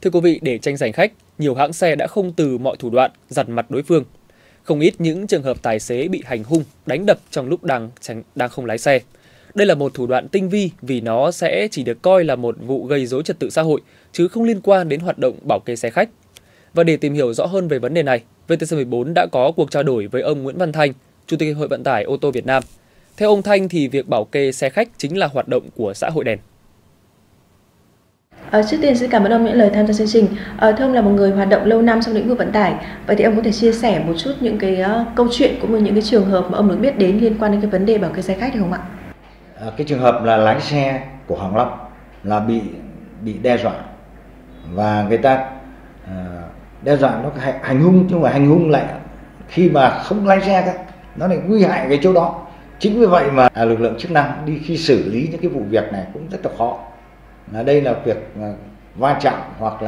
Thưa quý vị, để tranh giành khách, nhiều hãng xe đã không từ mọi thủ đoạn dằn mặt đối phương. Không ít những trường hợp tài xế bị hành hung, đánh đập trong lúc đang không lái xe. Đây là một thủ đoạn tinh vi vì nó sẽ chỉ được coi là một vụ gây rối trật tự xã hội, chứ không liên quan đến hoạt động bảo kê xe khách. Và để tìm hiểu rõ hơn về vấn đề này, VTC14 đã có cuộc trao đổi với ông Nguyễn Văn Thanh, Chủ tịch Hiệp hội Vận tải ô tô Việt Nam. Theo ông Thanh thì việc bảo kê xe khách chính là hoạt động của xã hội đen. Trước tiên xin cảm ơn ông những lời tham gia chương trình. Thưa ông là một người hoạt động lâu năm trong lĩnh vực vận tải, vậy thì ông có thể chia sẻ một chút những cái câu chuyện cũng như những cái trường hợp mà ông được biết đến liên quan đến cái vấn đề bảo kê xe khách được không ạ? Cái trường hợp là lái xe của Hoàng Long là bị đe dọa và người ta đe dọa nó hành hung, nhưng mà hành hung lại khi mà không lái xe các nó lại nguy hại cái chỗ đó. Chính vì vậy mà lực lượng chức năng đi khi xử lý những cái vụ việc này cũng rất là khó. Đây là việc va chạm hoặc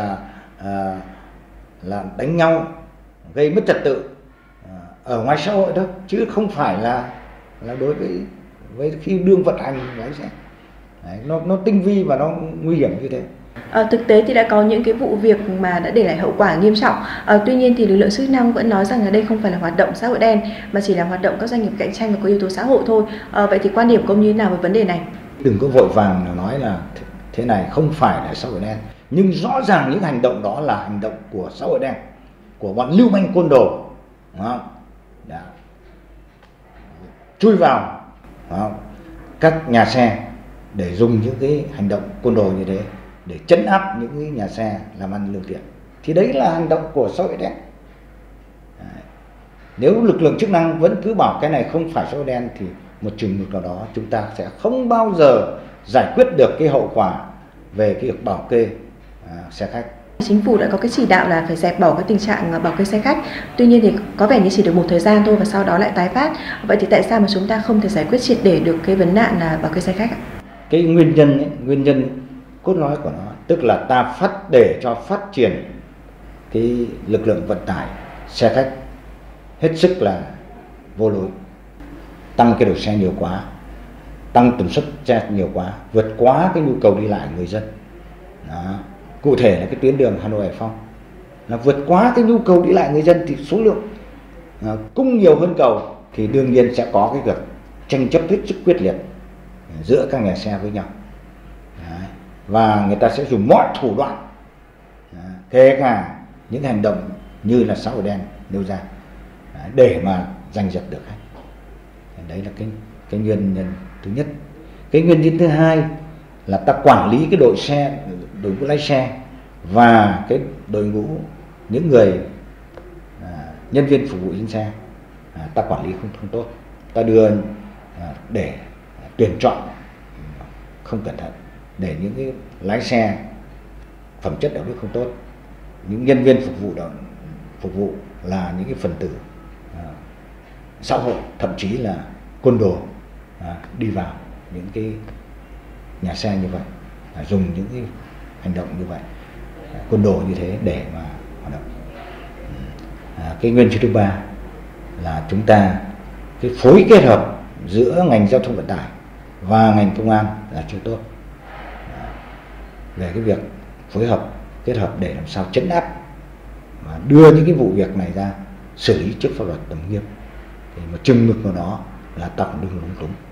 là đánh nhau gây mất trật tự ở ngoài xã hội thôi, chứ không phải là đối với khi đương vận hành lái xe. Đấy, nó tinh vi và nó nguy hiểm như thế. Thực tế thì đã có những cái vụ việc mà đã để lại hậu quả nghiêm trọng. Tuy nhiên thì lực lượng chức năng vẫn nói rằng là đây không phải là hoạt động xã hội đen mà chỉ là hoạt động các doanh nghiệp cạnh tranh và có yếu tố xã hội thôi. Vậy thì quan điểm của ông như thế nào về vấn đề này? Đừng có vội vàng nói là thế này không phải là xã hội đen, nhưng rõ ràng những hành động đó là hành động của xã hội đen, của bọn lưu manh côn đồ, đã chui vào các nhà xe để dùng những cái hành động côn đồ như thế để trấn áp những cái nhà xe làm ăn lương thiện, thì đấy là hành động của xã hội đen. Nếu lực lượng chức năng vẫn cứ bảo cái này không phải xã hội đen thì một chừng mực nào đó chúng ta sẽ không bao giờ giải quyết được cái hậu quả về cái việc bảo kê xe khách. Chính phủ đã có cái chỉ đạo là phải dẹp bỏ cái tình trạng bảo kê xe khách. Tuy nhiên thì có vẻ như chỉ được một thời gian thôi và sau đó lại tái phát. Vậy thì tại sao mà chúng ta không thể giải quyết triệt để được cái vấn nạn là bảo kê xe khách ạ? Cái nguyên nhân cốt lõi của nó tức là ta để cho phát triển cái lực lượng vận tải xe khách hết sức là vô lối, tăng cái độ xe nhiều quá, tăng tần suất xe nhiều quá, vượt quá cái nhu cầu đi lại của người dân. Đó. Cụ thể là cái tuyến đường Hà Nội Hải Phòng là vượt quá cái nhu cầu đi lại người dân, thì số lượng cung nhiều hơn cầu thì đương nhiên sẽ có cái việc tranh chấp hết sức quyết liệt giữa các nhà xe với nhau. Đấy. Và người ta sẽ dùng mọi thủ đoạn, kể cả những hành động như là xã hội đen nêu ra, để mà giành giật được khách. Đấy là cái nguyên nhân thứ nhất. Cái nguyên nhân thứ hai là ta quản lý cái đội ngũ lái xe và cái đội ngũ những người nhân viên phục vụ trên xe, ta quản lý không tốt, ta đưa để tuyển chọn không cẩn thận, để những cái lái xe phẩm chất đạo đức không tốt, những nhân viên phục vụ là những cái phần tử xã hội, thậm chí là côn đồ đi vào những cái nhà xe như vậy, dùng những cái hành động như vậy, côn đồ như thế để mà hoạt động. Cái nguyên nhân thứ ba là chúng ta cái phối kết hợp giữa ngành giao thông vận tải và ngành công an là chưa tốt, về cái việc phối hợp kết hợp để làm sao trấn áp và đưa những cái vụ việc này ra xử lý trước pháp luật tầm nghiêm, thì một chừng mực nào đó là ta cũng đừng lúng túng.